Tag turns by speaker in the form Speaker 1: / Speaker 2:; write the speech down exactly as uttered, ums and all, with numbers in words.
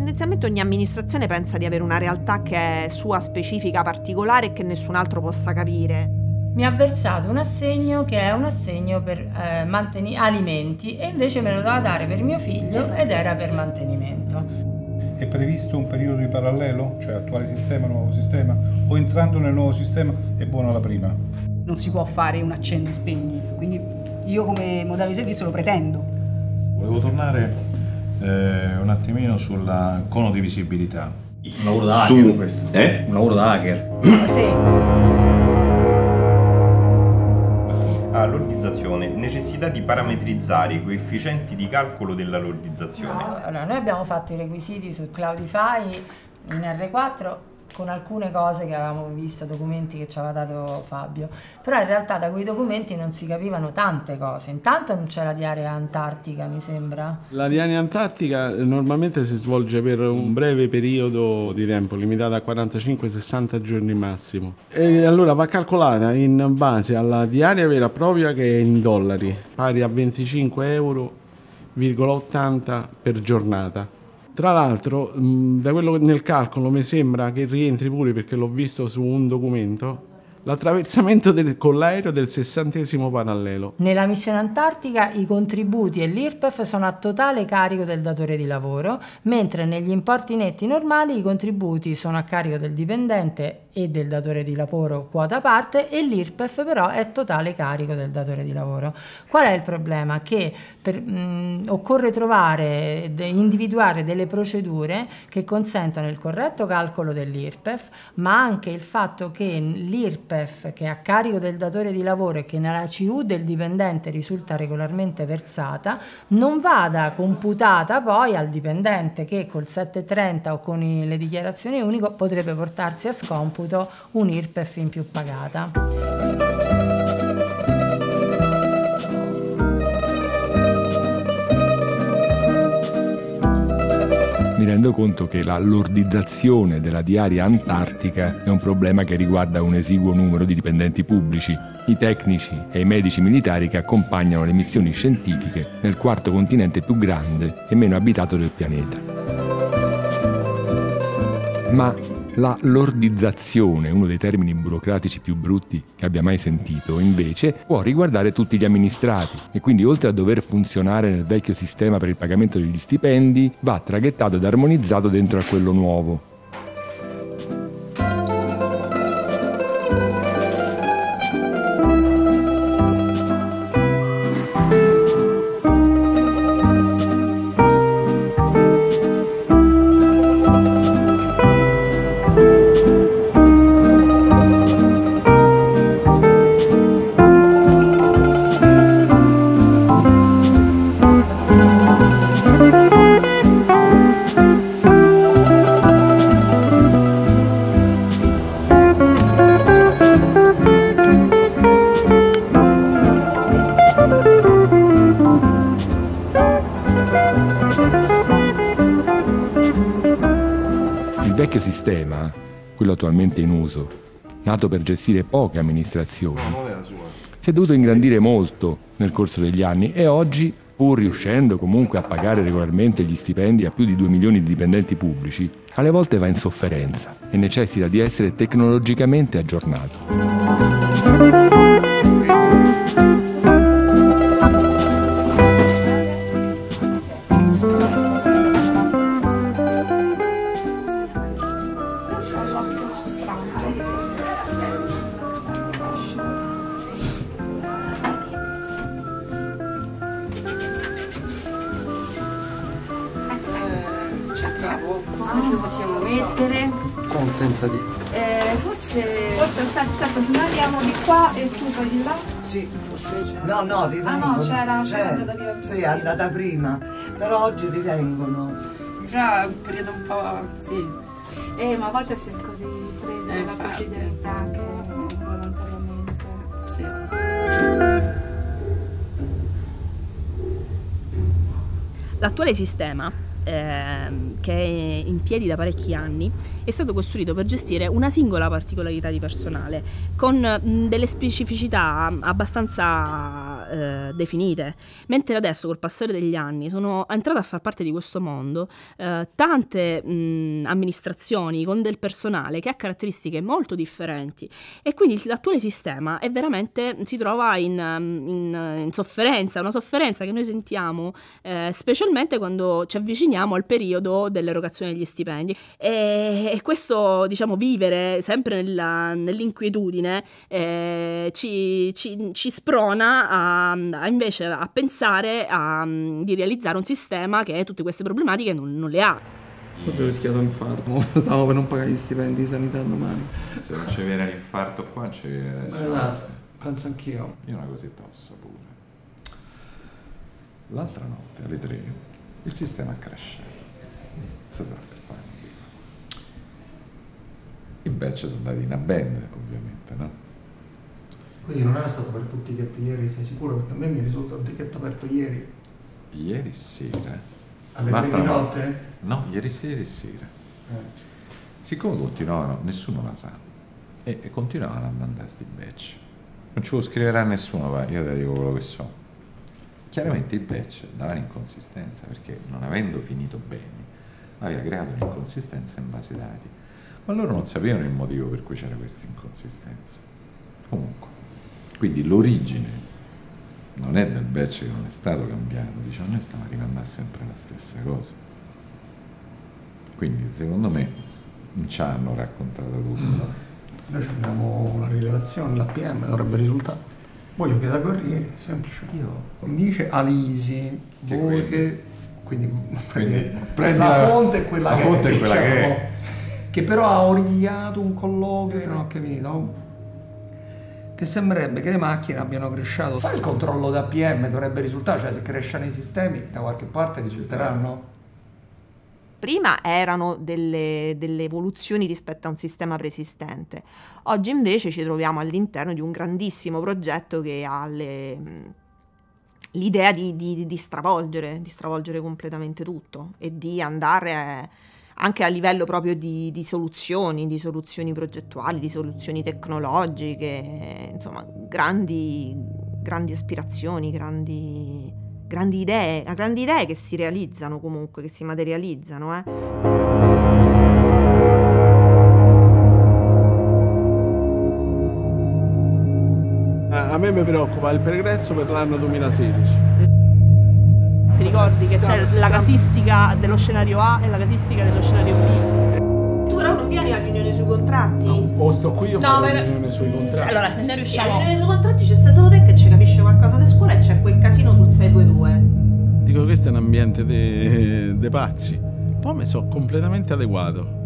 Speaker 1: tendenzialmente ogni amministrazione pensa di avere una realtà che è sua, specifica, particolare e che nessun altro possa capire.
Speaker 2: Mi ha versato un assegno che è un assegno per eh, manteni- alimenti e invece me lo doveva dare per mio figlio ed era per mantenimento.
Speaker 3: È previsto un periodo di parallelo? Cioè attuale sistema, nuovo sistema? O entrando nel nuovo sistema è buona la prima?
Speaker 4: Non si può fare un accendi e spegni, quindi io come modello di servizio lo pretendo.
Speaker 5: Volevo tornare eh, un attimino sul cono di visibilità.
Speaker 6: Un lavoro da hacker Su... questo? Eh? Un lavoro da hacker.
Speaker 4: Sì.
Speaker 7: A lordizzazione, necessità di parametrizzare i coefficienti di calcolo della lordizzazione.
Speaker 2: No, allora, noi abbiamo fatto i requisiti su Cloudify in R quattro con alcune cose che avevamo visto, documenti che ci aveva dato Fabio, però in realtà da quei documenti non si capivano tante cose. Intanto non c'è la diaria antartica, mi sembra.
Speaker 8: La diaria antartica normalmente si svolge per un breve periodo di tempo, limitato a quarantacinque sessanta giorni massimo. E allora va calcolata in base alla diaria vera e propria, che è in dollari, pari a venticinque euro virgola ottanta per giornata. Tra l'altro, da quello che nel calcolo mi sembra che rientri pure, perché l'ho visto su un documento, l'attraversamento del, con l'aereo del sessantesimo parallelo.
Speaker 2: Nella missione antartica i contributi e l'I R P E F sono a totale carico del datore di lavoro, mentre negli importi netti normali i contributi sono a carico del dipendente e del datore di lavoro quota parte, e l'I R P E F però è totale carico del datore di lavoro. Qual è il problema? Che per, mh, occorre trovare, de, individuare delle procedure che consentano il corretto calcolo dell'I R P E F, ma anche il fatto che l'I R P E F che è a carico del datore di lavoro e che nella C U del dipendente risulta regolarmente versata non vada computata poi al dipendente, che col settecentotrenta o con i, le dichiarazioni unico potrebbe portarsi a scomputo un I R P E F in più pagata.
Speaker 9: Mi rendo conto che la lordizzazione della diaria antartica è un problema che riguarda un esiguo numero di dipendenti pubblici, i tecnici e i medici militari che accompagnano le missioni scientifiche nel quarto continente più grande e meno abitato del pianeta. Ma la lordizzazione, uno dei termini burocratici più brutti che abbia mai sentito, invece può riguardare tutti gli amministrati e quindi, oltre a dover funzionare nel vecchio sistema per il pagamento degli stipendi, va traghettato ed armonizzato dentro a quello nuovo. Il vecchio sistema, quello attualmente in uso, nato per gestire poche amministrazioni, si è dovuto ingrandire molto nel corso degli anni e oggi, pur riuscendo comunque a pagare regolarmente gli stipendi a più di due milioni di dipendenti pubblici, alle volte va in sofferenza e necessita di essere tecnologicamente aggiornato.
Speaker 10: Come lo possiamo mettere?
Speaker 11: C'è un tentativo.
Speaker 10: Eh, forse...
Speaker 12: Forse aspetta, aspetta, se noi andiamo di qua e tu poi di là?
Speaker 11: Sì, forse... No, no, rivengono.
Speaker 12: Ah no, c'era, c'era andata via.
Speaker 11: Sì, è andata prima, però oggi rivengono.
Speaker 10: Però è un periodo un po'... sì.
Speaker 12: Eh, ma a volte si è così presa
Speaker 10: eh,
Speaker 12: la quotidianità che volontariamente...
Speaker 10: Sì.
Speaker 1: L'attuale sistema, eh, che è in piedi da parecchi anni, è stato costruito per gestire una singola particolarità di personale, con mh, delle specificità abbastanza eh, definite, mentre adesso col passare degli anni sono entrate a far parte di questo mondo eh, tante mh, amministrazioni con del personale che ha caratteristiche molto differenti, e quindi l'attuale sistema è veramente, si trova in, in, in sofferenza, una sofferenza che noi sentiamo eh, specialmente quando ci avviciniamo al periodo dell'erogazione degli stipendi, e, e questo, diciamo, vivere sempre nella, nell'inquietudine eh, ci, ci, ci sprona a, a invece a pensare a, di realizzare un sistema che tutte queste problematiche non, non le ha.
Speaker 13: Oggi ho rischiato l'infarto, stavo per non pagare gli stipendi di sanità domani.
Speaker 5: Se non ci viene l'infarto qua, non ci viene adesso.
Speaker 13: Esatto, penso anch'io.
Speaker 5: Io una cosetta ho saputo. L'altra notte alle tre il sistema è crashato. Si sa per quale motivo. I batch sono andati in band, ovviamente, no?
Speaker 13: Quindi non era stato aperto un ticket ieri, sei sicuro? Perché a me mi risulta un ticket aperto ieri.
Speaker 5: Ieri sera?
Speaker 13: Alle tre di notte?
Speaker 5: No, ieri sera e sera.
Speaker 13: Eh.
Speaker 5: Siccome continuavano, nessuno la sa, e, e continuavano a mandare sti batch. Non ci può scrivere a nessuno, va, io ti dico quello che so. Chiaramente i batch davano inconsistenza, perché non avendo finito bene, aveva creato un'inconsistenza in base ai dati. Ma loro non sapevano il motivo per cui c'era questa inconsistenza. Comunque, quindi l'origine non è del batch che non è stato cambiato, diciamo, noi stiamo arrivando a sempre la stessa cosa. Quindi, secondo me, non ci hanno raccontato tutto.
Speaker 13: No. Noi abbiamo una rilevazione, l'A P M dovrebbe risultare. Voglio che da Guerrieri, semplice. Io. Mi dice Alisi, voi che... Quindi,
Speaker 5: quindi
Speaker 13: prendi la, la fonte è quella
Speaker 5: la
Speaker 13: che
Speaker 5: fonte
Speaker 13: è,
Speaker 5: è quella
Speaker 13: diciamo,
Speaker 5: che è.
Speaker 13: Che però ha origliato un colloquio che non ho capito. Che sembrerebbe che le macchine abbiano cresciuto. Fai il controllo da P M, dovrebbe risultare, cioè se crescono i sistemi da qualche parte risulteranno.
Speaker 14: Prima erano delle, delle evoluzioni rispetto a un sistema preesistente, oggi invece ci troviamo all'interno di un grandissimo progetto che ha le, l'idea di, di, di stravolgere, di stravolgere completamente tutto e di andare anche a livello proprio di, di soluzioni, di soluzioni progettuali, di soluzioni tecnologiche, insomma grandi, grandi aspirazioni, grandi... grandi idee, grandi idee che si realizzano comunque, che si materializzano. Eh.
Speaker 8: A me mi preoccupa il pregresso per l'anno duemilasedici.
Speaker 1: Ti ricordi che c'è la casistica dello scenario A e la casistica dello scenario B?
Speaker 15: Tu però non vieni alla riunione sui contratti?
Speaker 8: No, o sto qui io
Speaker 15: no,
Speaker 8: la riunione sui contratti.
Speaker 15: Allora, se ne riusciamo... Alla riunione sui contratti c'è stai solo te che ci capisce qualcosa di scuola e c'è quel casino sul sei due due.
Speaker 8: Dico, questo è un ambiente de, de pazzi. Poi mi sono completamente adeguato.